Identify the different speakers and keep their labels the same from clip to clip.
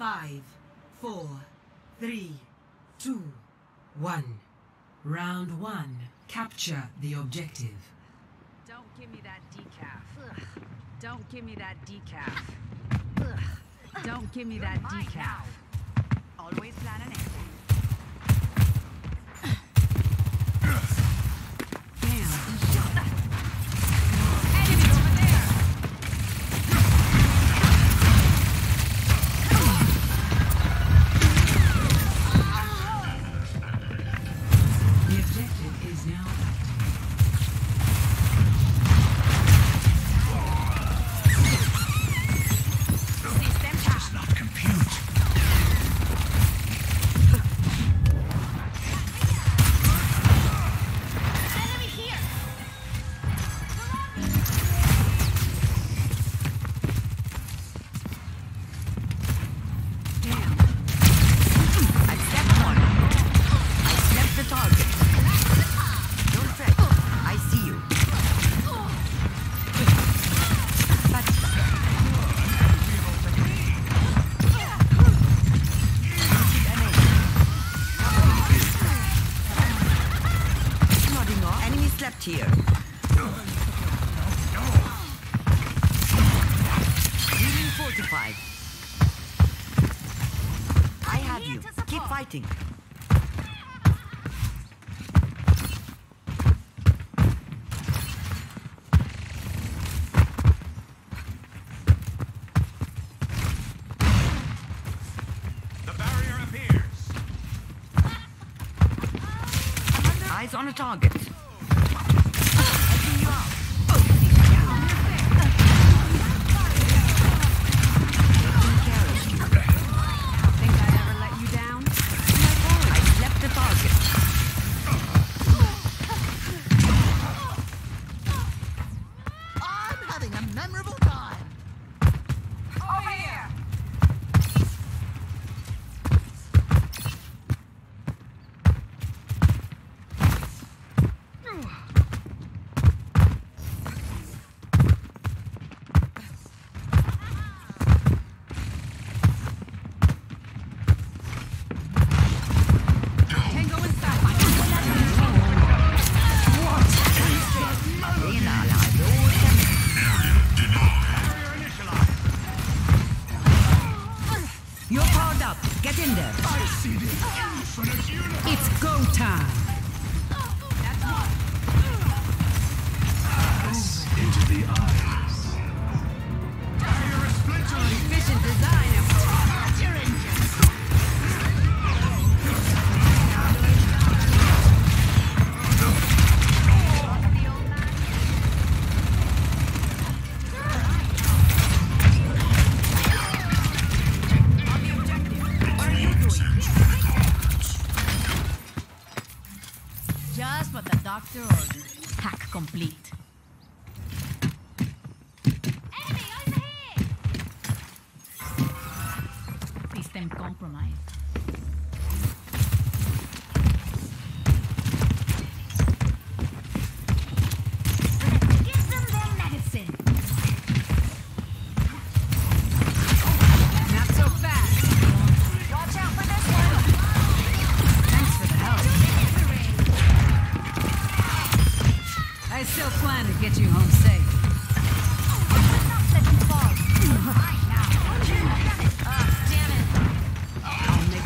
Speaker 1: 5, 4, 3, 2, 1. Round 1. Capture the objective.
Speaker 2: Don't give me that decaf. Ugh. Don't give me that decaf. Ugh. Don't give me that decaf. Always plan an exit.
Speaker 3: Here. Unit fortified. I have you. Keep fighting.
Speaker 4: The barrier appears.
Speaker 3: Eyes on a target.
Speaker 1: Get in there. It's go time.
Speaker 4: Into the eyes. Barrier is splintering.
Speaker 2: Efficient design of your engines. Just what the doctor ordered. Hack complete. Enemy over here! System compromised. Give them their medicine. Not so fast. Watch out for this one. Thanks for the help. I still plan to get you home safe. Let you fall. Right now. Damn it. I'll make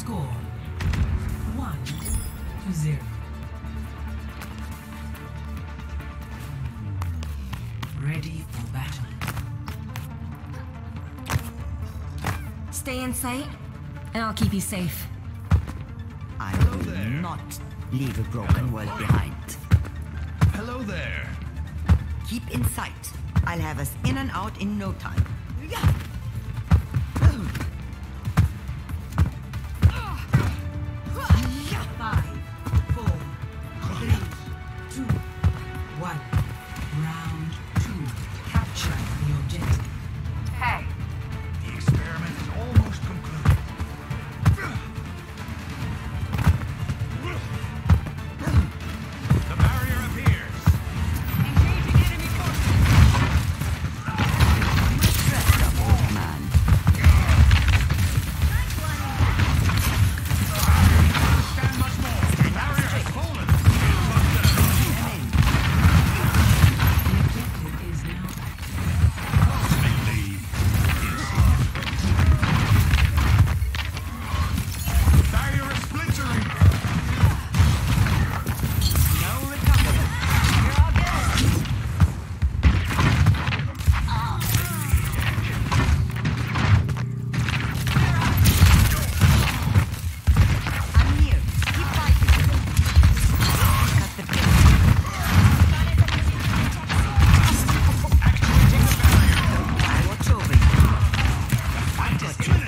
Speaker 1: Score 1-0. Ready for battle.
Speaker 5: Stay in sight, and I'll keep you safe.
Speaker 3: I will not leave a broken world behind.
Speaker 4: Hello there.
Speaker 3: Keep in sight. I'll have us in and out in no time.
Speaker 1: 5, 4, 3, 2, 1. Round 2. Capture the objective.
Speaker 2: Hey,
Speaker 4: The experiment is almost concluded. The barrier appears.
Speaker 2: engaging enemy forces.
Speaker 3: Dressed up, old man.
Speaker 4: Stand much more. The barrier has fallen.
Speaker 1: The objective is now
Speaker 4: Believe. Barrier is splintering.
Speaker 3: No recovery. You're all good. I'm here. Keep fighting. Cut the pace. I watch over you. I got you.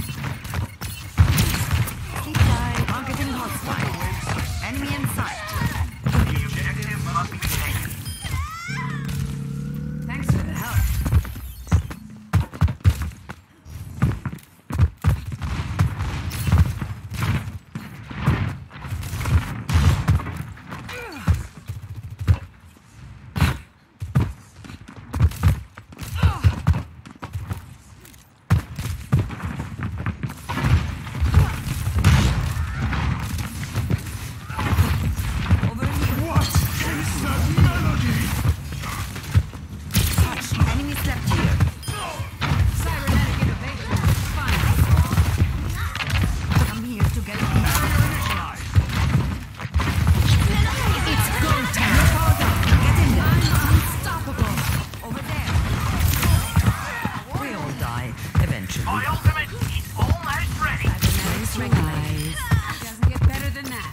Speaker 3: Keep tight. Targeting hostile. Enemy in sight.
Speaker 4: The objective must be taken.
Speaker 2: Thanks for the help.
Speaker 3: Over here.
Speaker 4: What is that melody?
Speaker 3: Enemy slept here.
Speaker 2: Cybernetic innovation is fun.
Speaker 3: Come here to get me.
Speaker 5: It's go time!
Speaker 3: Get in there.
Speaker 2: Unstoppable.
Speaker 3: Over there. We all die eventually.
Speaker 4: ultimate is almost ready.
Speaker 2: Cybernetics regulated. Doesn't get better than that.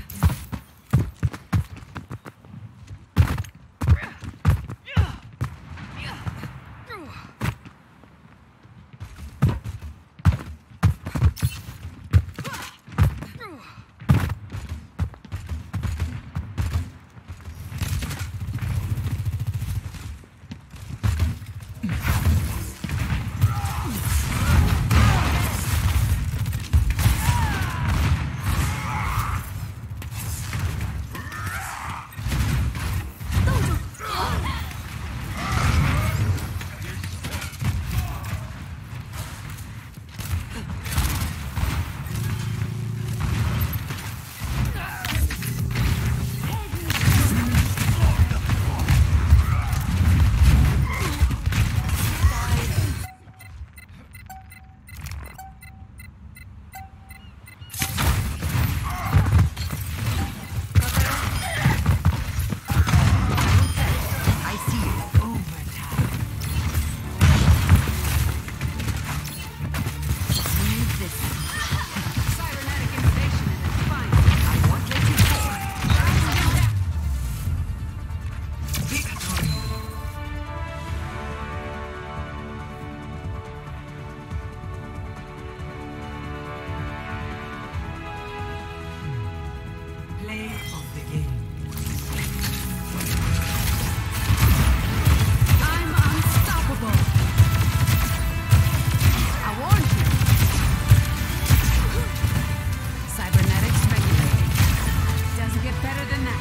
Speaker 3: I see you. Need this.
Speaker 2: Cybernetic innovation in its finest.
Speaker 3: I won't let you fall.
Speaker 1: play of the game.
Speaker 2: I'm unstoppable. I warned you. Cybernetics regulated. Doesn't get better than that.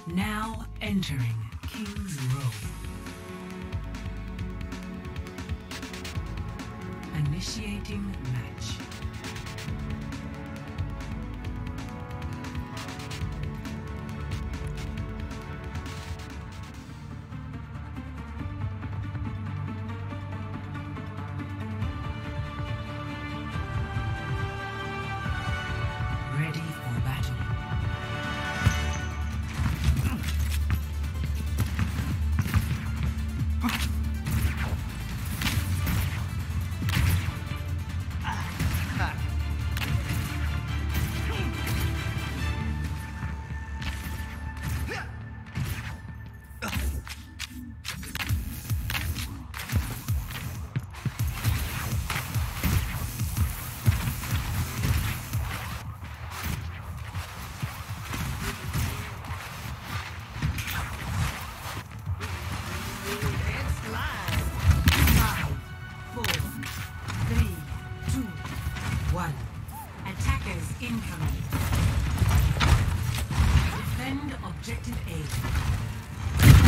Speaker 1: Now entering King's Row. Initiating match. Ready for battle. Attackers incoming. Defend objective A.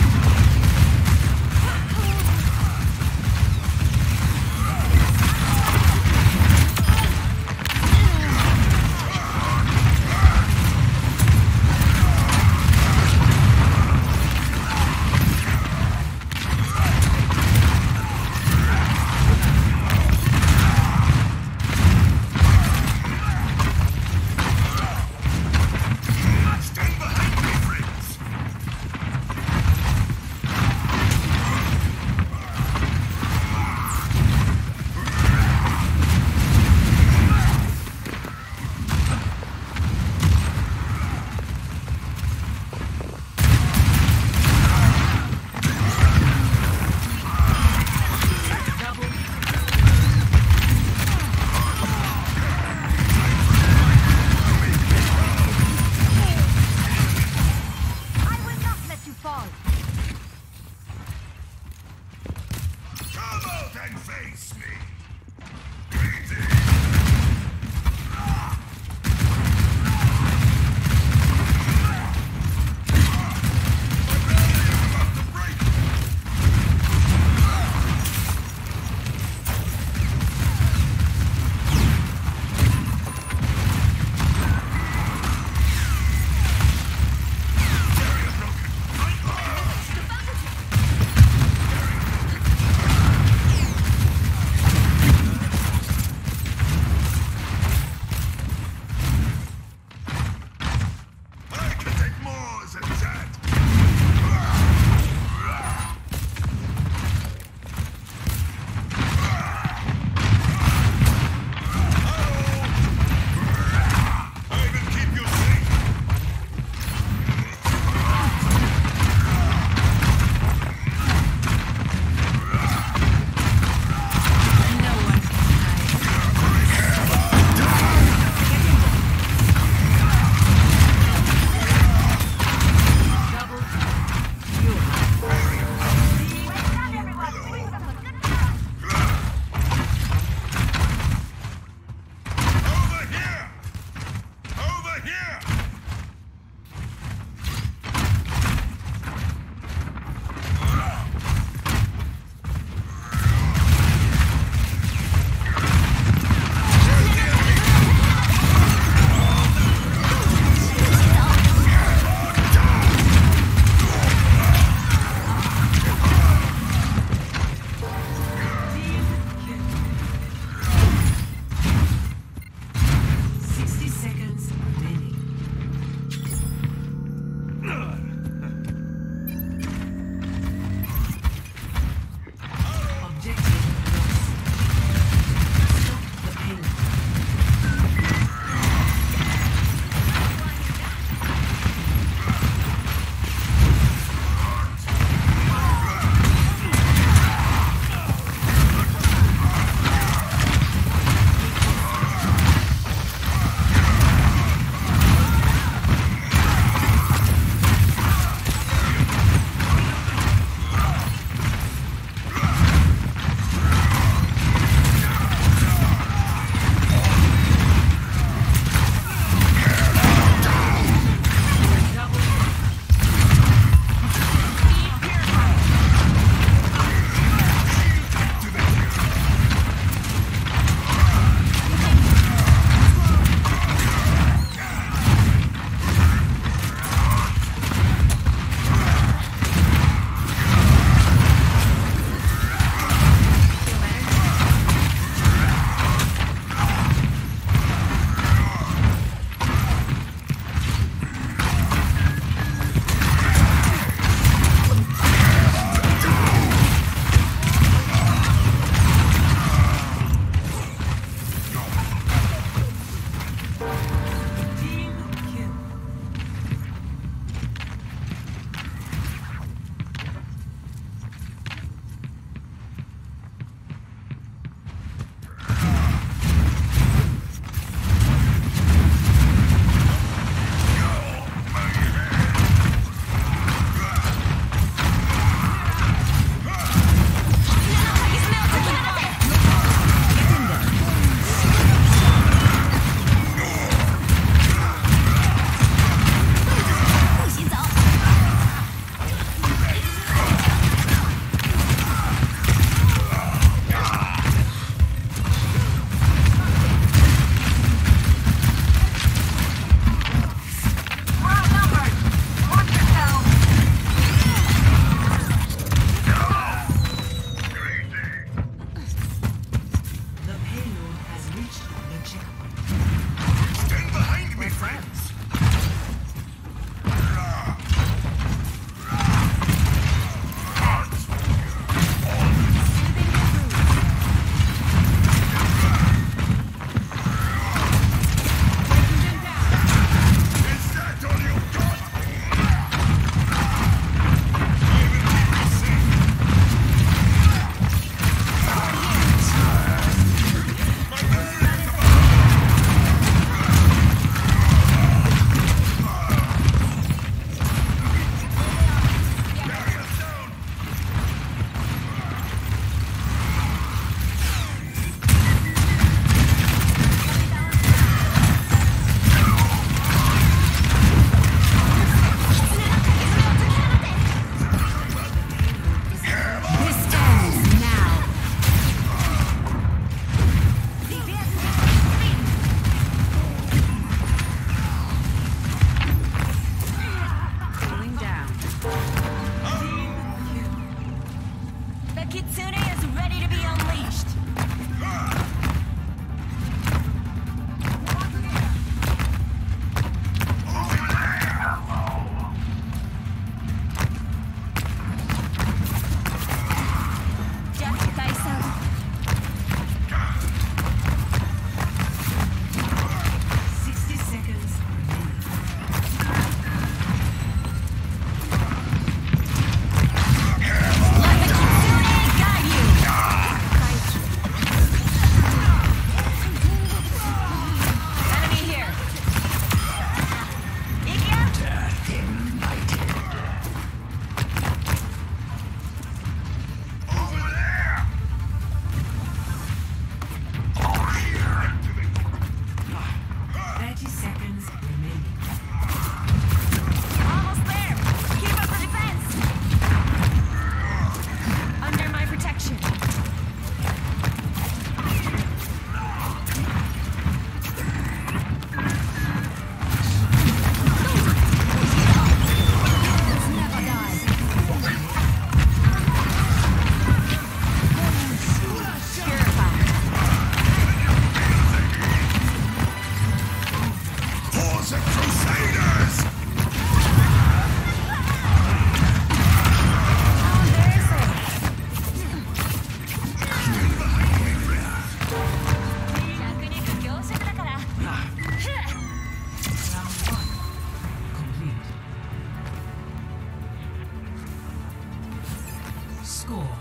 Speaker 1: Score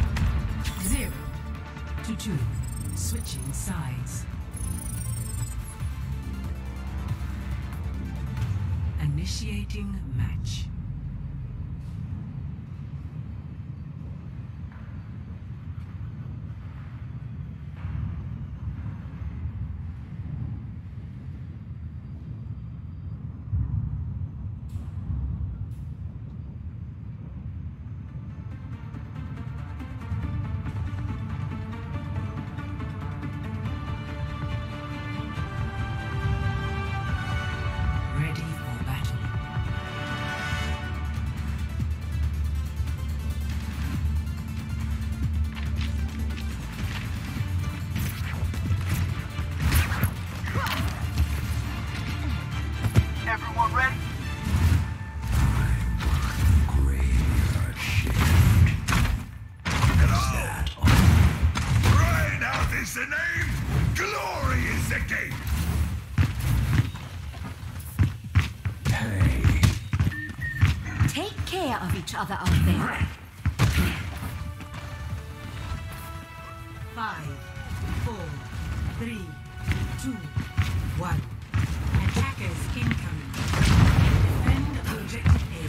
Speaker 1: 0-2. Switching sides. Initiating match. Ready for battle.
Speaker 6: Everyone ready?
Speaker 4: Graveyard shift. Hello! Reinhardt is the name! Glory is the game! Hey.
Speaker 5: Take care of each other out there.
Speaker 1: 5, 4, 3, 2, 1. Attackers incoming. Defend objective A.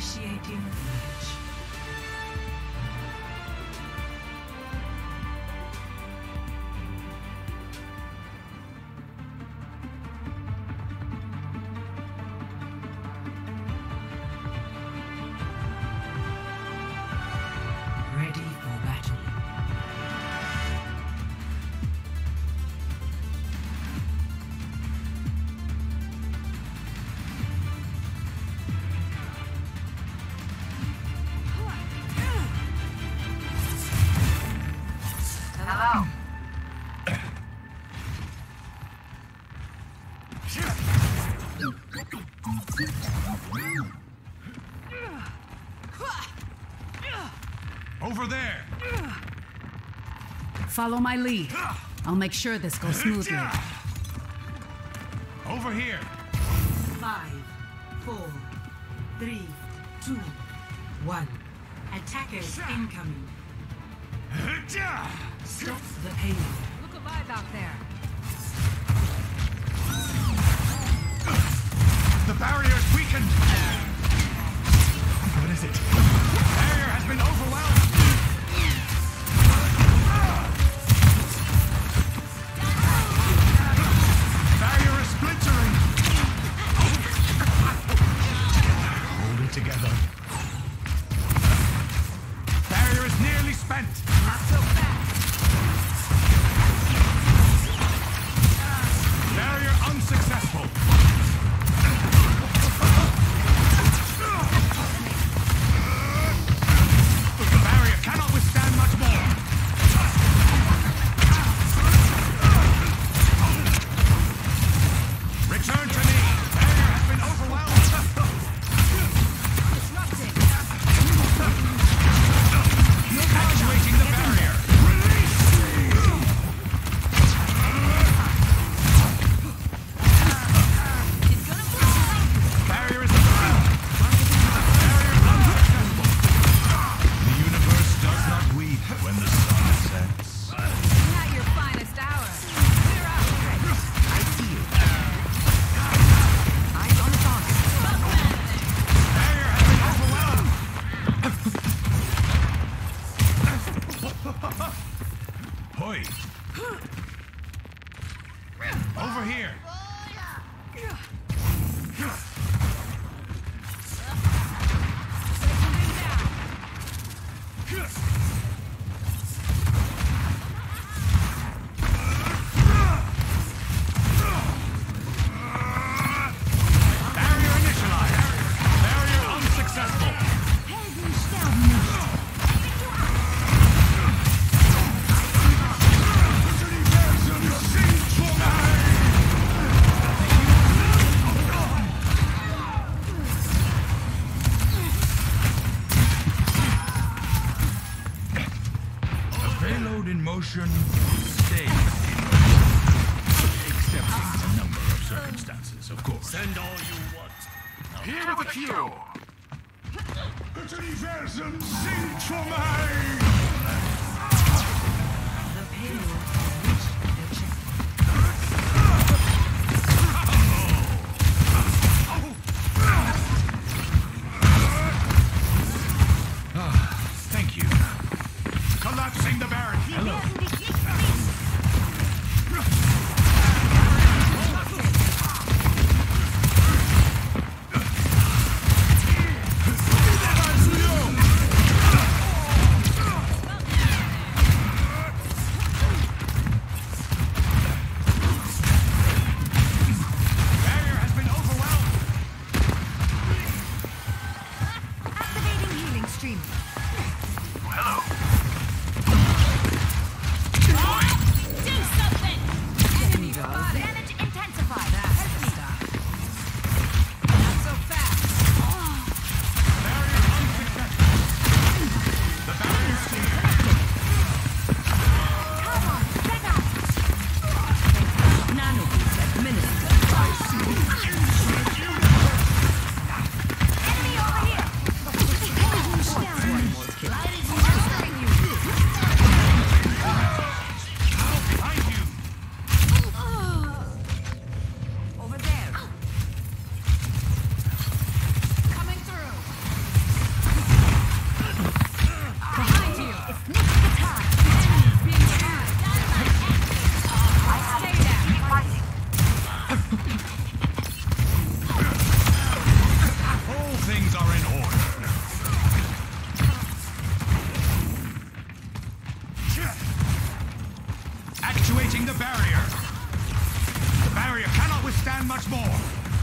Speaker 1: Initiating match. Ready for battle.
Speaker 2: Hello.
Speaker 4: Over there!
Speaker 2: Follow my lead. I'll make sure this goes smoothly.
Speaker 4: Over here!
Speaker 1: 5, 4, 3, 2, 1. Attackers incoming. Stop the payload.
Speaker 2: Look alive out there.
Speaker 4: The barrier is weakened! What is it? The barrier has been overwhelmed! Barrier is splintering! Hold it together. Barrier is nearly spent!
Speaker 2: Not so fast.
Speaker 4: Barrier unsuccessful! The barrier cannot withstand much more! Return to me! Barrier has been overwhelmed!
Speaker 2: Disrupting.
Speaker 4: Actuating the barrier!
Speaker 2: It's gonna blow.
Speaker 4: Barrier is barrier unsuccessful! The universe does not weep when the sun sets.
Speaker 2: Not your finest hour. Clear out.
Speaker 3: I see you. Eyes on the target.
Speaker 4: Barrier has been overwhelmed! Hoi! Over here! Barrier initialized! Barrier unsuccessful! A payload in motion stays in motion. Excepting a number of circumstances, of course. Send all you want. Here with the cure! Het universum zingt voor mij!
Speaker 1: The payload has reached the checkpoint.
Speaker 4: Thank you. Collapsing the barrier. Hello. withstand much more.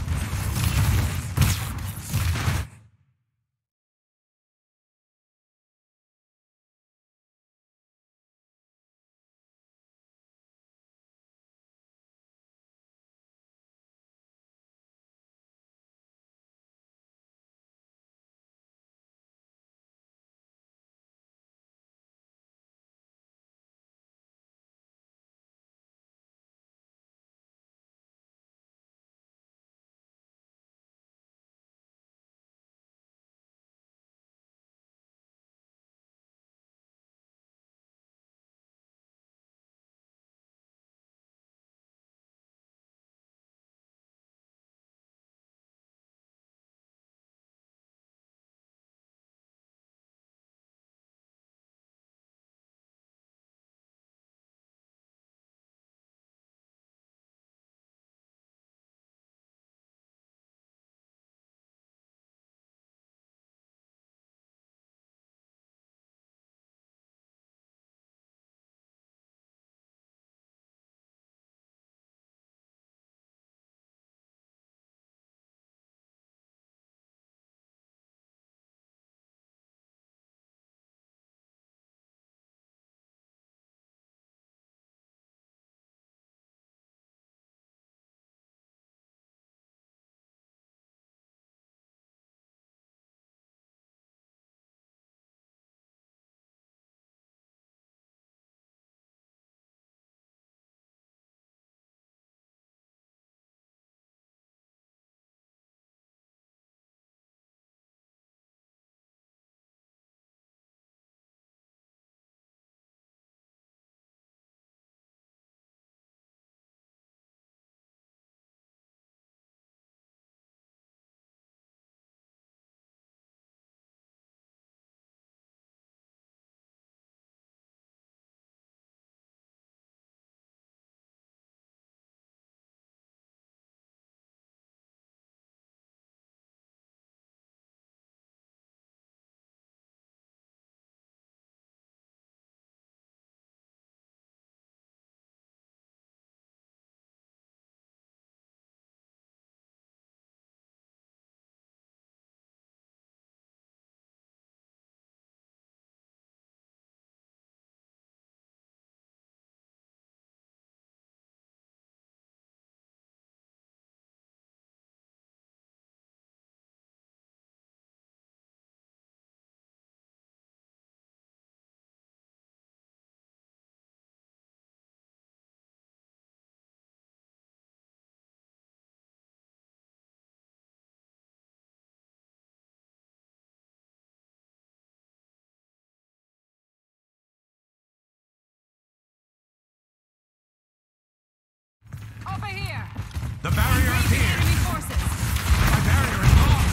Speaker 2: Over here!
Speaker 4: The barrier
Speaker 2: Engaging
Speaker 4: appears!
Speaker 2: enemy forces!
Speaker 4: My barrier is lost!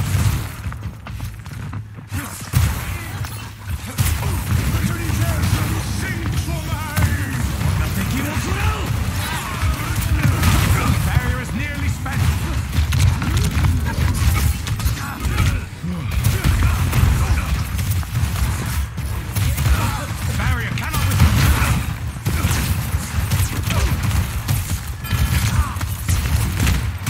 Speaker 4: The barrier is nearly spent! The barrier cannot withstand!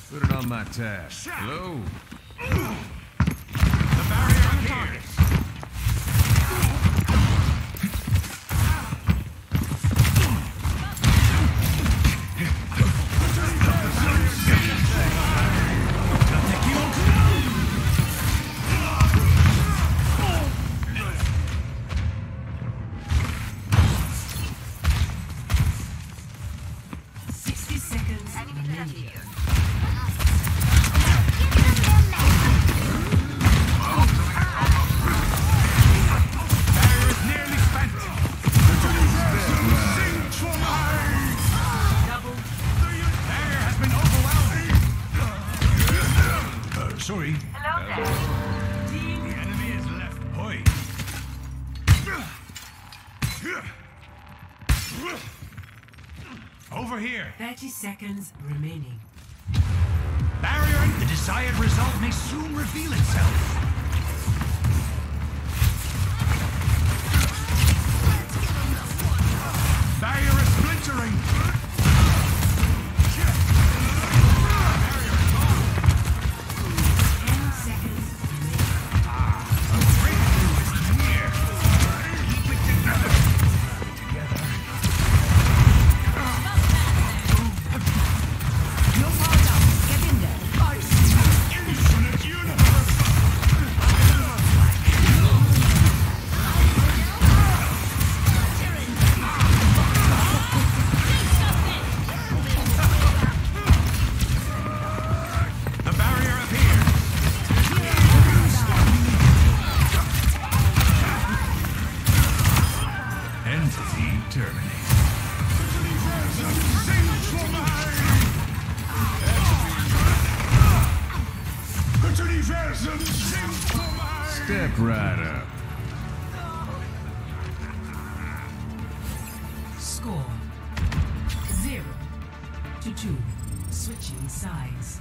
Speaker 4: Put it on my tab. Hello? The barrier appears. Sorry. Hello there. The enemy is left point. Over here.
Speaker 1: 30 seconds remaining.
Speaker 4: Barrier, the desired result may soon reveal itself. Barrier is splintering. Step right up.
Speaker 1: Score 0-2. Switching sides.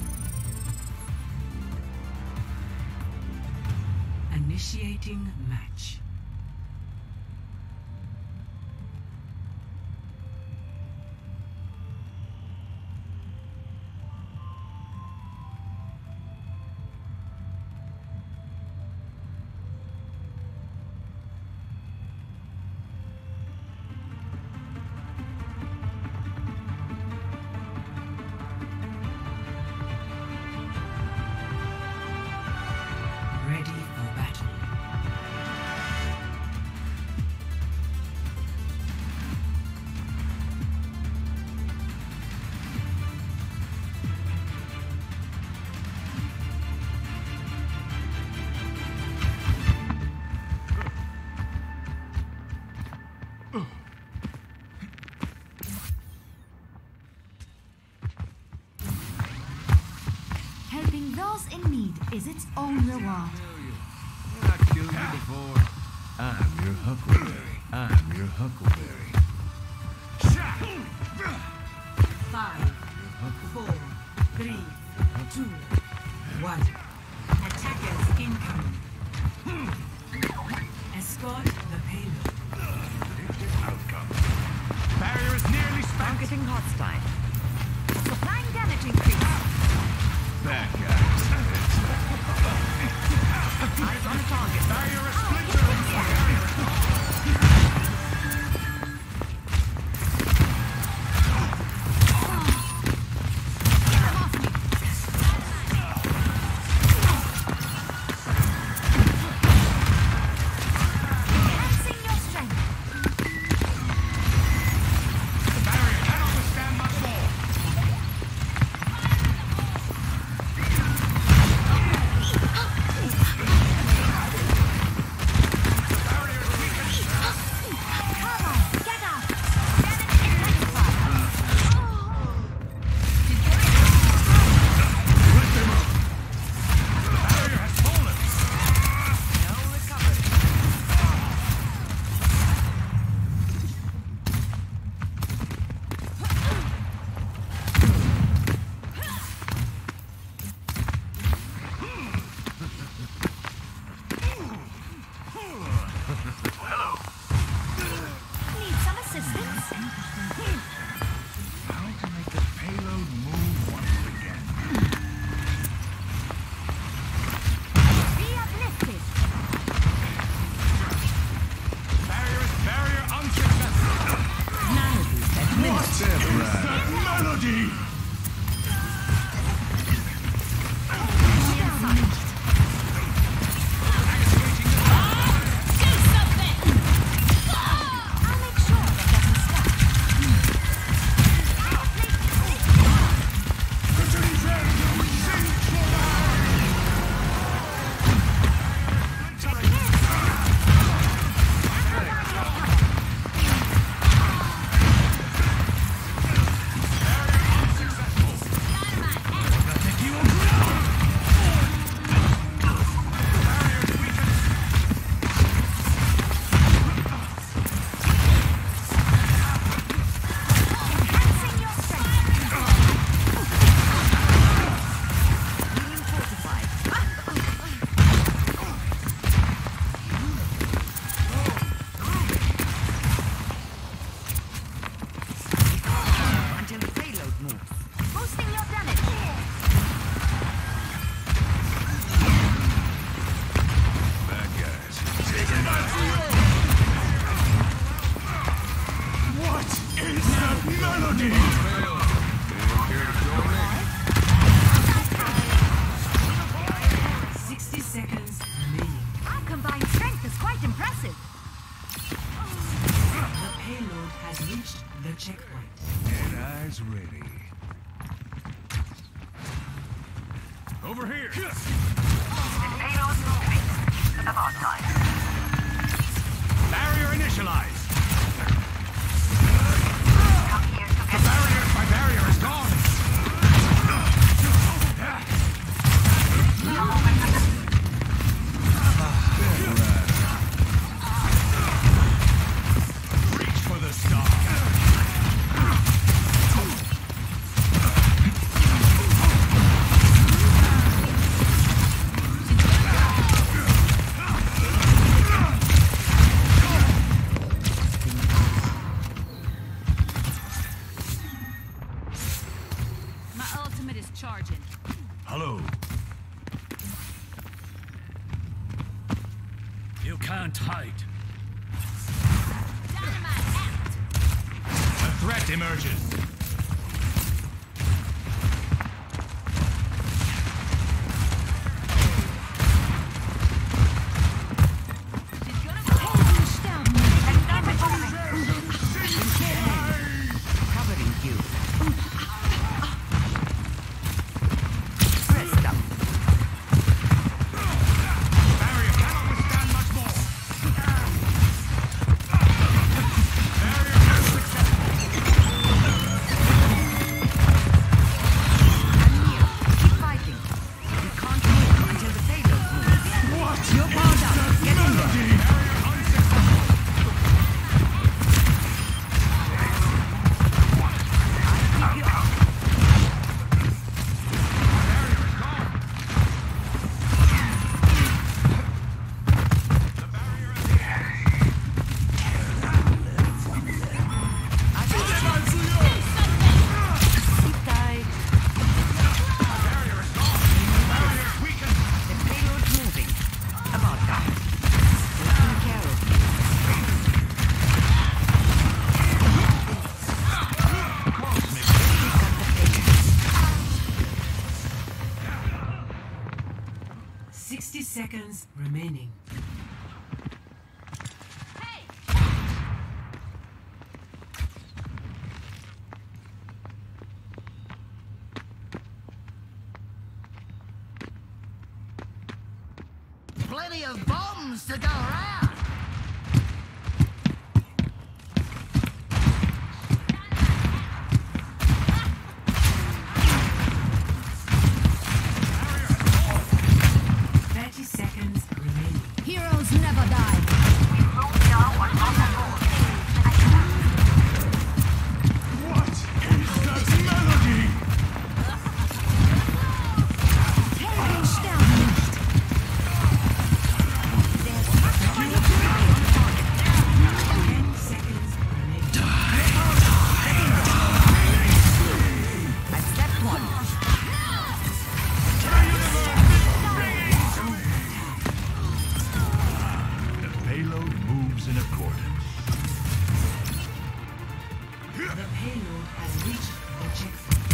Speaker 1: Initiating match. Ready for battle.
Speaker 6: Helping those in need is its own reward.
Speaker 4: I killed you before. I'm your Huckleberry. I'm your Huckleberry.
Speaker 1: 5, 4, 3, 2, 1. Attackers incoming. Escort the payload.
Speaker 4: Outcome. Barrier is nearly spent.
Speaker 2: Targeting hostile. Supplying damage increase.
Speaker 4: Back guys.
Speaker 2: Eyes on the target.
Speaker 4: Barrier is splintering.
Speaker 6: Enhancing your strength.
Speaker 4: The barrier cannot withstand much more. The barrier is weakened.
Speaker 5: minute.
Speaker 4: Melody!
Speaker 6: I'll make sure that doesn't stop. Enhancing your strength.
Speaker 3: Until the payload moves.
Speaker 6: Boosting your damage.
Speaker 4: Bad guys. Taking out. What is that melody?
Speaker 1: 60 seconds remaining.
Speaker 6: Our combined strength is quite impressive.
Speaker 1: The payload has reached the checkpoint.
Speaker 4: And eyes ready. Over here. Barrier initialized. My barrier is gone. Reach for the star.
Speaker 2: My ultimate is charging.
Speaker 4: Hello. You can't hide. A threat emerges.
Speaker 3: Covering you. Press down.
Speaker 4: Barrier cannot withstand much more. Barrier is successful.
Speaker 3: Keep fighting. You can't move until the payload moves.
Speaker 4: What?
Speaker 3: You're powered up. Get in there.
Speaker 4: Barrier unsuccessful.
Speaker 3: Keep you up.
Speaker 4: Barrier is gone. The barrier is
Speaker 3: Keep tight.
Speaker 4: barrier is gone. Barrier is weakened.
Speaker 3: The payload's moving. About time. Taking care of you.
Speaker 4: Close, maybe.
Speaker 3: Pick up the payload.
Speaker 1: 60 seconds remaining.
Speaker 3: Plenty of bombs to go around.
Speaker 6: Heroes never die.
Speaker 4: What is that melody?
Speaker 6: Heldenstern nicht.
Speaker 4: You will
Speaker 1: has reached the checkpoint.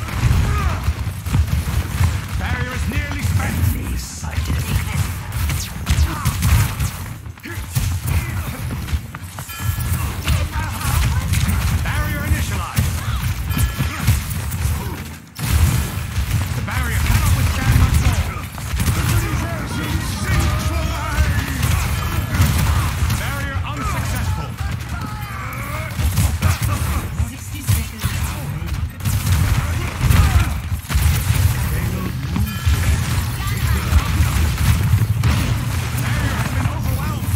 Speaker 4: Barrier is nearly spent. Barrier initialized. The barrier cannot withstand much more. Barrier unsuccessful.
Speaker 1: 60 seconds remaining.
Speaker 4: Barrier has been overwhelmed.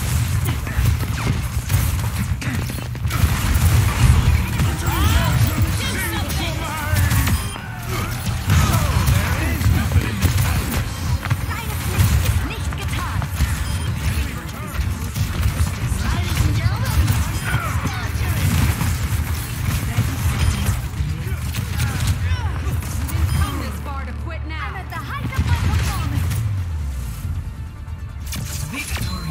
Speaker 6: Deine Pflicht ist nicht getan. Ladies and gentlemen,
Speaker 2: Come this far to quit
Speaker 6: I'm
Speaker 2: now.
Speaker 6: at the height of my performance.
Speaker 1: Victory.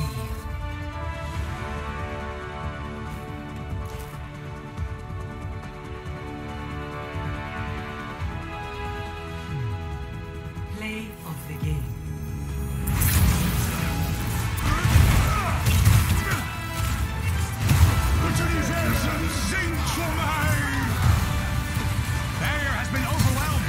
Speaker 1: Play of the game.
Speaker 4: Barrier has been overwhelmed.